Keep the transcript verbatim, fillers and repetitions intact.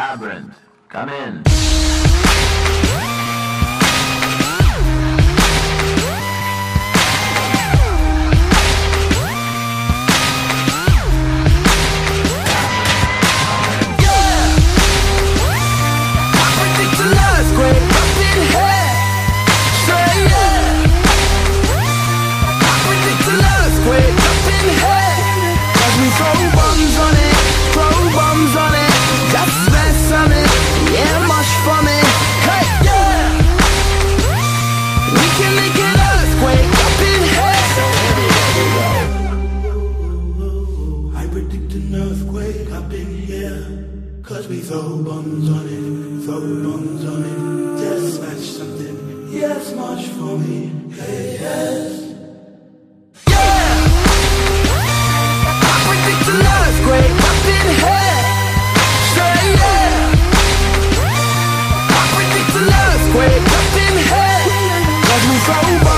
Labyrinth, come in. Cause we throw bombs on it, throw bombs on it, just smash something, yes, march for me, hey, yes. Yeah! I predict an earthquake up in here, say yeah! I predict an earthquake up in here, cause we throw bombs